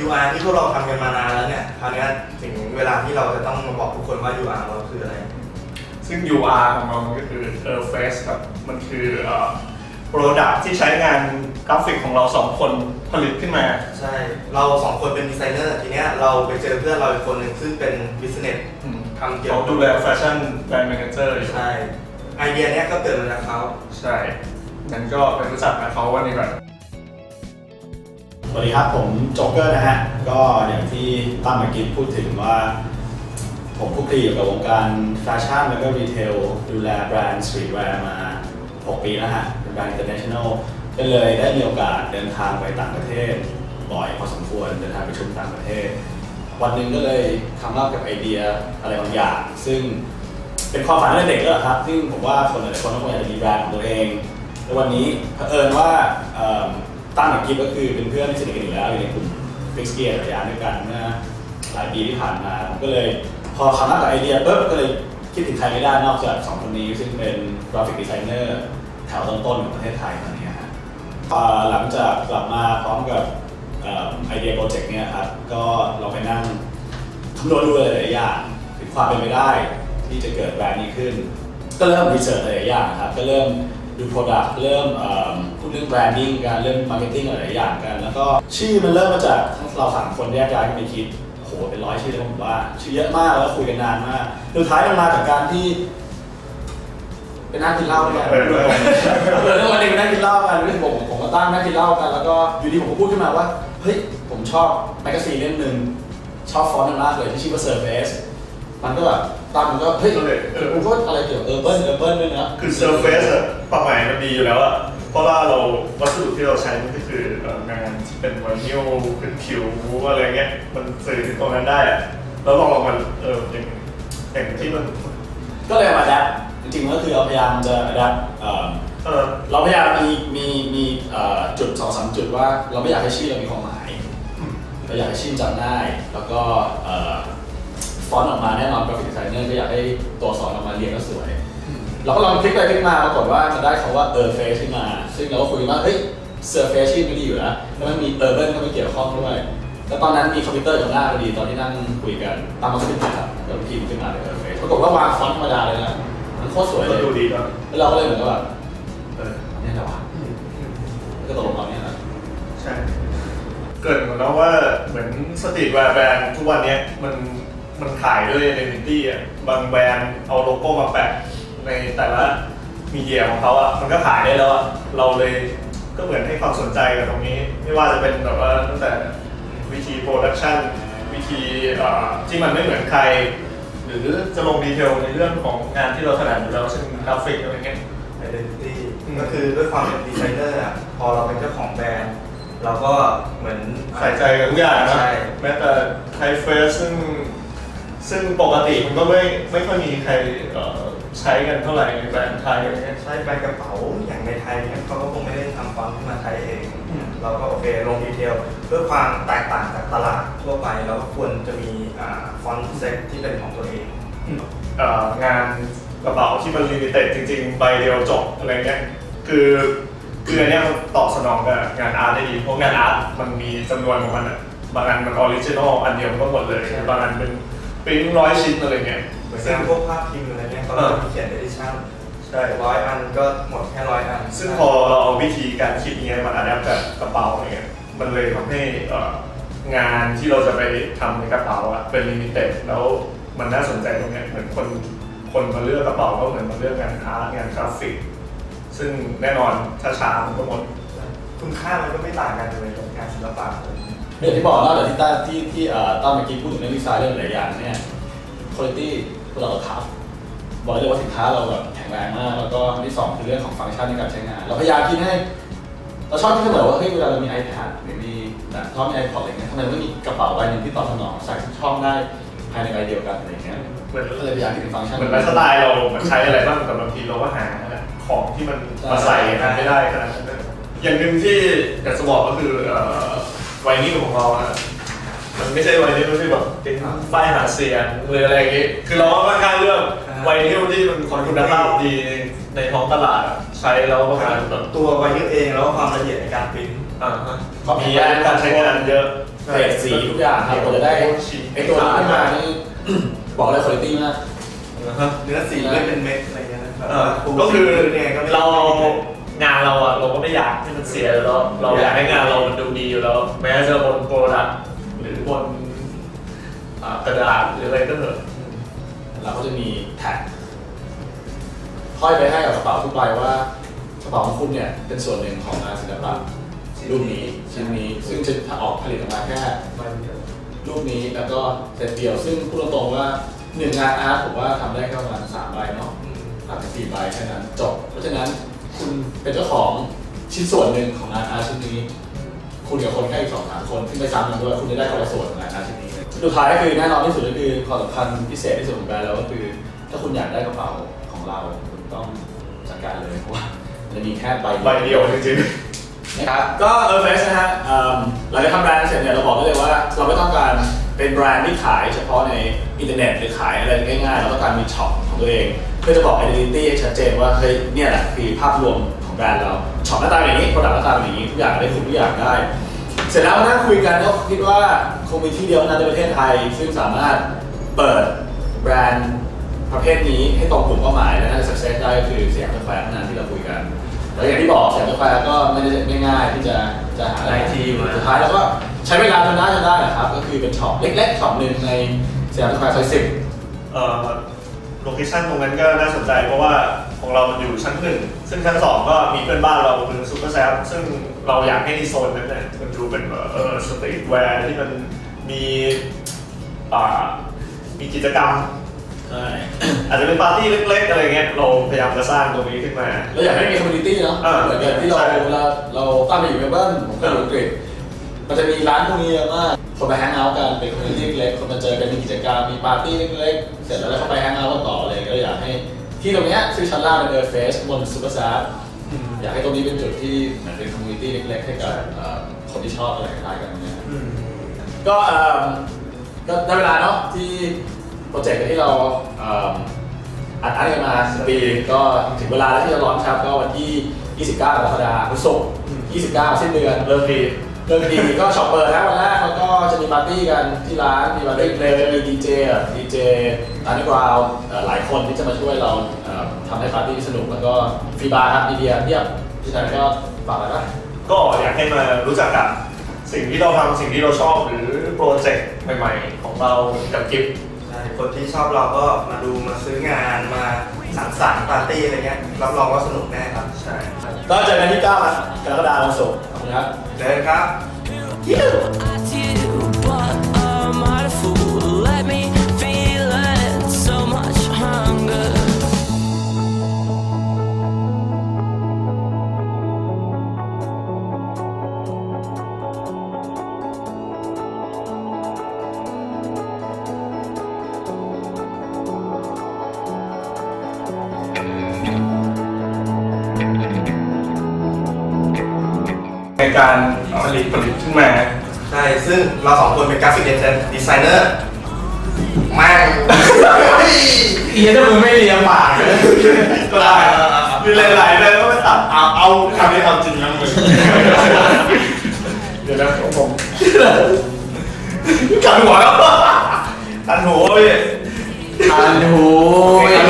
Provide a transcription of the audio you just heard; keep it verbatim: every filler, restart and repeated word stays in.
อาร์ ที่พวกเราทำกันมานานแล้วเนี่ยคราวนี้ถึงเวลาที่เราจะต้องมาบอกทุกคนว่า ยู อาร์ เราคืออะไรซึ่ง ยู อาร์ ของเราก็คือ Airface ครับมันคือ Product ที่ใช้งานกราฟิกของเราสองคนผลิตขึ้นมาใช่เราสองคนเป็นดีไซเนอร์ทีเนี้ยเราไปเจอเพื่อนเราอีกคนหนึ่งซึ่งเป็น Business ทำเกี่ยวกับดูแลแฟชั่นแบรนด์แมเนเจอร์อยู่ใช่ไอเดียเนี้ยก็เกิดมาจากเขาใช่งั้นก็ไปรู้จักกับเขาวันนี้ก่อนสวัสดีครับผมโจ๊กเกอร์นะฮะก็อย่างที่ตั้มเมื่อกี้พูดถึงว่าผมคลุกคลีอยู่กับวงการแฟชั่นแล้วก็รีเทลดูแลแบรนด์สตรีทแวร์มาหกปีแล้วฮะเป็นแบรนด์ international ก็เลยได้มีโอกาสเดินทางไปต่างประเทศบ่อยพอสมควรเดินทางไปชมต่างประเทศวันหนึ่งก็เลยคำเล่ากับไอเดียอะไรบางอย่างซึ่งเป็นความฝันตั้งแต่เด็กแล้วครับซึ่งผมว่าคนหลายคนก็คงอยากจะมีแบรนด์ของตัวเองและวันนี้เผอิญว่าตั้งกับกิฟก็คือเป็นเพื่อนที่สนิทกันอยู่แล้วอยู่ในกลุ่มฟิกเกียร์ระยะด้วยกันเมื่อหลายปีที่ผ่านมาก็เลยพอคำเล่ากับไอเดียปุ๊บก็เลยคิดถึงใครไม่ได้นอกจากสองคนนี้ซึ่งเป็นกราฟิกดีไซเนอร์แถวต้นๆของประเทศไทยตอนนี้ฮะหลังจากกลับมาพร้อมกับไอเดียโปรเจกต์เนี่ยครับก็เราไปนั่งคำนวณดูหลายๆอย่างถึงความเป็นไปได้ที่จะเกิดแบรนด์นี้ขึ้นก็เริ่มรีเสิร์ชหลายๆอย่างครับก็เริ่มดู Product เริ่มพูดเรื่อง Branding กันเริ่ม Marketing หลายๆอย่างกันแล้วก็ชื่อมันเริ่มมาจากทั้งเราสามคนแยกย้ายกันไปคิดโหเป็นร้อยชื่อเลยผมว่าชื่อเยอะมากแล้วคุยกันนานมากสุดท้ายมันมาจากการที่เป็นนั่งกินเหล้าด้วยกันเออแล้ววันนึงนั่งกินเหล้ากันเรื่องผมผมก็ตั้งนั่งกินเหล้ากันแล้วก็อยู่ดีผมก็พูดขึ้นมาว่าเฮ้ยผมชอบแมกกาซีนเล่มหนึ่งชอบฟอนต์มากเลยที่ชื่อว่า Surface มันก็แบบตามมันก็เฮ้ยผมก็อะไรเกี่ยวกับเออร์เบิร์นเออร์เบิร์นด้วยนะคือ Surface อะความหมายมันดีอยู่แล้วอะเพราะว่าเราวัสดุที่เราใช้มันก็คืองานที่เป็นไวนิลเป็นผิวอะไรเงี้ยมันสื่อถึงตรงนั้นได้อะแล้วลองลองมันเอออย่างอย่างที่มันก็เลยมาดับจริงๆก็คือเราพยายามจะดับเราพยายามมีมีมีจุดสองสามจุดว่าเราไม่อยากให้ชื่อเรามีความหมายเราอยากให้ชื่อจำง่ายแล้วก็ฟอนต์ออกมาแน่นอนกราฟิกดีไซเนอร์ก็อยากให้ตัวสอนออกมาเรียนก็สวยเราก็ลองคลิกไปคลิกมาปรากฏว่ามันได้คำว่า Airface ขึ้นมาซึ่งเราก็คุยว่าเฮ้ย Surface ชื่อไม่ดีอยู่แล้วแล้วมันมี Urban เข้าไปเกี่ยวข้องด้วยแล้วตอนนั้นมีคอมพิวเตอร์อยู่หน้าพอดีตอนที่นั่งคุยกันตามมาขึ้นมาครับแล้วพิมพ์ขึ้นมาเลย Airface ปรากฏว่าวางฟอนต์ธรรมดาเลยนะมันโคตรสวยเลยดูดีแล้วเราก็เลยเหมือนกับแบบเออเนี่ยแหละวะก็ตกลงตอนนี้นะใช่เกิดเหมือนแล้วว่าเหมือนสตรีทแวร์แบรนด์ทุกวันนี้มันมันขายด้วย identity อ่ะบางแบรนด์เอาโลโก้มาแปะในแต่ละมีเดียของเขาอ่ะมันก็ขายได้แล้วอ่ะเราเลยก็เหมือนให้ความสนใจกับตรงนี้ไม่ว่าจะเป็นแบบว่าตั้งแต่วิธีโปรดักชันวิธีที่มันไม่เหมือนใครหรือจะลงดีเทลในเรื่องของงานที่เราถนัดอยู่แล้วเช่นกราฟิกอะไรเงี้ย identity ก็คือด้วยความเป็นดีไซเนอร์อ่ะพอเราเป็นเจ้าของแบรนด์เราก็เหมือนใส่ใจกับทุกอย่างนะแม้แต่ไทเฟสซึ่งซึ่งปกติมันก็ไม่ไม่ค่อยมีใครใช้กันเท่าไหร่ในแบรนด์ไทยอะไรเงี้ยใช้แบรนด์กระเป๋าอย่างในไทยเนี่ยเขาก็คงไม่ได้ทำฟอนต์ขึ้นมาไทยเองเราก็โอเคลงดีเทลเพื่อความแตกต่างจากตลาดทั่วไปเราก็ควรจะมีฟอนต์เซ็ตที่เป็นของตัวเองงานกระเป๋าที่มันลิมิเต็ดจริงๆใบเดียวจบอะไรเงี้ยคือคืออันนี้มันตอบสนองกับงานอาร์ตได้ดีเพราะงานอาร์ตมันมีจำนวนของมันอ่ะบางอันมันออริจินอลอันเดียวก็หมดเลยบางอันเป็นปิ้งร้อยชิ้นอะไรเงี้ยเหมือนพวกภาพพิมพ์อะไรเงี้ยเขาจะเขียนเอดิชั่นใช่ร้อยอันก็หมดแค่ร้อยอันซึ่งพอเราเอาวิธีการคิดนี้มาอัดแอปกับกระเป๋าอะไรเงี้ยมันเลยทำให้งานที่เราจะไปทำในกระเป๋าอ่ะเป็นลิมิเต็ดแล้วมันน่าสนใจตรงนี้เหมือนคนคนมาเลือกกระเป๋าก็เหมือนมาเลือกงานอาร์ตงานกราฟิกซึ่งแน่นอนช้าๆมันก็หมดคุณค่ามันก็ไม่ต่างกันเลยกับงานศิลปะเรื่องที่บอกแล้วแต่ที่ต้าที่ที่ต้าเมื่อกี้พูดถึงเรื่องดีไซน์เรื่องหลายอย่างเนี่ยคุณภาพพวกเราทัฟบอกเลยว่าสินค้าเราแบบแข็งแรงมากแล้วก็ที่สองคือเรื่องของฟังก์ชันในการใช้งานเราพยายามคิดให้เราชอบที่เสมอว่าเฮ้ยเวลาเรามี iPad หรือมีแบบชอบมี iPod อะไรเงี้ยทำไมไม่มีกระเป๋าใบหนึ่งที่ตอบสนองใส่ทุกช่องได้ภายในใบเดียวกันอะไรเงี้ยเหมือนก็เลยพยายามคิดถึงฟังก์ชันเหมือนไลฟ์สไตล์เราใช้อะไรบ้างแต่บางทีเราก็หาของที่มันมาใส่กันไม่ได้ขนาดนั้นอย่างหนึ่งที่อยากจะบอกก็คือไวนิลของเราอะมันไม่ใช่ไวนิลที่แบบเป็นป้ายหาเสียงหรืออะไรอย่างงี้คือเราก็ค่อนข้างเลือกไวนิลที่มันคุณภาพดีในท้องตลาดใช้แล้วก็แบบตัวไวนิลเองแล้วก็ความละเอียดในการพิมพ์มีการใช้งานเยอะเกรดสีทุกอย่างครับเราจะได้ไอตัวนี้ขึ้นมานี่บอกเลยคุณภาพมากเนื้อสีไม่เป็นเม็ดอะไรเงี้ยนะก็คือเราเรางานเราอ่ะเราก็ไม่อยากให้มันเสียแล้วเราอยากให้งานเรามันดูดีอยู่แล้วแม้จะบนโปรดักต์หรือบนกระดาษหรืออะไรก็เถอะเราก็จะมีแท็กห้อยไปให้กับกระเป๋าทุกใบว่ากระเป๋าของคุณเนี่ยเป็นส่วนหนึ่งของงานศิลปะรูปนี้ชิ้นนี้ซึ่งจะออกผลิตออกมาแค่รูปนี้แล้วก็เซตเดียวซึ่งพูดตรงๆว่าหนึ่งงานอาร์ตผมว่าทำได้แค่ประมาณสามใบเนาะสามถึงสี่ใบแค่นั้นจบเพราะฉะนั้นคุณเป็นเจ้าของชิ้นส่วนหนึ่งของงานอาร์ตชิ้นนี้คุณกับคนแค่อีกสองสามคนที่ไม่ซ้ำกันด้วยคุณจะได้คนละส่วนของงานอาร์ตชิ้นนี้สุดท้ายก็คือแน่นอนที่สุดก็คือความสำคัญพิเศษที่สุดของแบรนด์เราก็คือถ้าคุณอยากได้กระเป๋าของเราคุณต้องจัดการเลยเพราะว่าจะมีแค่ใบใบเดียวจริงๆนะครับก็เออเฟสนะฮะหลังจากทำแบรนด์เสร็จเนี่ยเราบอกได้เลยว่าเราไม่ต้องการเป็นแบรนด์ที่ขายเฉพาะในอินเทอร์เน็ตหรือขายอะไรง่ายๆเราต้องการมีช็อปของตัวเองเพื่อจะบอก identity ให้ชัดเจนว่าเฮ้ยเนี่ยแหละคือภาพรวมของแบรนด์เราช็อปหน้าตาอย่างนี้โปรดักต์หน้าตาอย่างนี้ทุกอย่างได้ทุกอย่างได้เสร็จแล้วมานั่งคุยกันก็คิดว่าคงมีที่เดียวในประเทศไทยซึ่งสามารถเปิดแบรนด์ประเภทนี้ให้ตรงกลุ่มเป้าหมายและน่าจะ success ได้ก็คือสยามสแควร์เท่านั้นที่เราคุยกันแล้วอย่างที่บอกสยามสแควร์ก็ไม่ได้ไม่ง่ายที่จะจะหาอะไรทีมสุดท้ายเราก็ใช้เวลาจนได้จนได้นะครับก็คือเป็นช็อปเล็กๆช็อปหนึ่งในสยามสแควร์ซอยสิบเอ่อโลเคชั่นตรงนั้นก็น่าสนใจเพราะว่าของเราอยู่ชั้นหนึ่งซึ่งชั้นสองก็มีเพื่อนบ้านเราคือซูเปอร์แซฟซึ่งเราอยากให้ในโซนนั้นเนี่ยมันดูเป็นเอ่อสตรีทแวร์ที่มันมีอ่ามีกิจกรรมอาจจะเป็นปาร์ตี้เล็กๆอะไรเงี้ยเราพยายามจะสร้างตรงนี้ขึ้นมาเราอยากให้มีคอมมูนิตี้เนาะเหมือนที่เราเราเราตั้งไปอยู่เมลเบิร์นผมก็อยู่อังกฤษมันจะมีร้านพวกนี้เยอะมากคนไปแฮงเอาท์กันเป็นคอมมูนิตี้เล็กคนมาเจอกันมีกิจกรรมมีปาร์ตี้เล็กๆเสร็จแล้วเข้าไปแฮงเอาท์กันต่อเลยก็อยากให้ที่ตรงนี้ซึ่งชั้นล่างเป็นเออร์เฟสบนซูเปอร์แซฟอยากให้ตรงนี้เป็นจุดที่เหมือนเป็นคอมมูนิตี้เล็กๆให้กับคนที่ชอบอะไรคล้ายกันเนี่ยก็ก็ได้เวลาเนาะที่โปรเจกต์ที่เราอัดอั้นกันมาสิบปีก็ถึงเวลาแล้วที่จะร้อนครับก็วันที่ยี่สิบเก้ากรกฎาคมพุธศุกร์ยี่สิบเก้าสิ้นเดือนเริ่มดีเริ่มดีก็ช็อปเปิดแล้ววันแรกแล้วก็จะมีปาร์ตี้กันที่ร้านมีปาร์ตี้เพลย์มีดีเจดีเจอันนี้กราวหลายคนที่จะมาช่วยเราทำให้ปาร์ตี้สนุกแล้วก็ฟรีบาร์ครับมีเบียร์เทียบที่นั่นก็ฝากอะไรบ้างก็อยากให้มารู้จักกับสิ่งที่เราทำสิ่งที่เราชอบหรือโปรเจกต์ใหม่ๆของเรากับกิฟต์คนที่ชอบเราก็มาดูมาซื้องานมาสังสรรค์ปาร์ตี้อะไรเงี้ยรับรองว่าสนุกแน่ครับใช่ก็เจอกันที่เก้ากรกฎาคมวันศุกร์ขอบคุณครับเจอกันครับในการผลิตผลิตขึ้นมาใช่ซึ่งเราสองคนเป็นกราฟิกดีไซเนอร์แม่งอีถ้ามึงไม่เลียปากก็ได้มีหลายๆเลยก็ไม่ตัดเอาเอาทำให้เอาจริงนะมึงเดี๋ยวนะผมกันหัวแล้วกันหูพี่กันหู